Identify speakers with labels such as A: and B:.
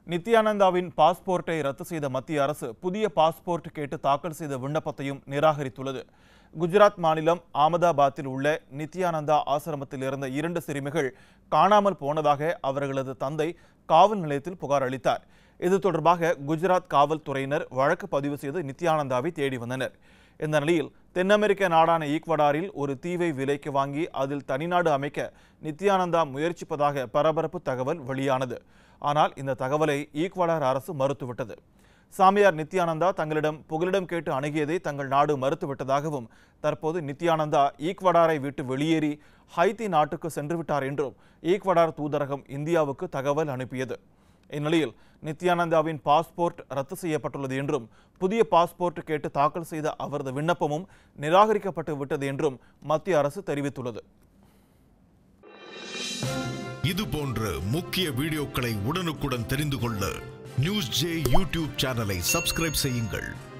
A: நித்யானந்தாவின் பாஸ்போர்ட்டை ரத்து செய்த மத்திய அரசு புதிய பாஸ்போர்ட் கேட்டு தாக்கல் செய்த விண்ணப்பத்தையும் நிராகரித்துள்ளது. குஜராத் மாநிலம் ஆமதாபாத்தில் உள்ள நித்யானந்தா ஆசிரமத்தில் இருந்த 2 சிறுமிகள் காணாமல் போனதாக அவர்களது தந்தை காவல் நிலையத்தில் புகார் அளித்தார். இது தொடர்பாக குஜராத் காவல்துறையினர் வழக்கு பதிவு செய்து நித்யானந்தாவை தேடி வந்தனர். இந்த நிலையில் தென் அமெரிக்க நாடான ஈக்வடாரில் ஒரு தீவை விலைக்கு வாங்கி அதில் தனிநாடு அமைக்க நித்யானந்தா முயற்சிப்பதாக பரபரப்பு தகவல் வெளியானது. ஆனால் இந்த தகவலை ஈக்வடார் அரசு மறுத்துவிட்டது. சாமியார் நித்யானந்தா தங்களிடம் புகலிடம் கேட்டு அணுகியதை தங்கள் நாடு மறுத்துவிட்டதாகவும், தற்போது நித்யானந்தா ஈக்வடாரை விட்டு வெளியேறி ஹைத்தி நாட்டுக்கு சென்று விட்டார் என்றும் ஈக்வடார் தூதரகம் இந்தியாவுக்கு தகவல் அனுப்பியது. இந்நிலையில் நித்யானந்தாவின் பாஸ்போர்ட் ரத்து செய்யப்பட்டுள்ளது என்றும், புதிய பாஸ்போர்ட் கேட்டு தாக்கல் செய்த அவரது விண்ணப்பமும் நிராகரிக்கப்பட்டு விட்டது என்றும் மத்திய அரசு தெரிவித்துள்ளது.
B: இது போன்ற முக்கிய வீடியோக்களை உடனுக்குடன் தெரிந்து கொள்ள நியூஸ் ஜே யூடியூப் சேனலை சப்ஸ்கிரைப் செய்யுங்கள்.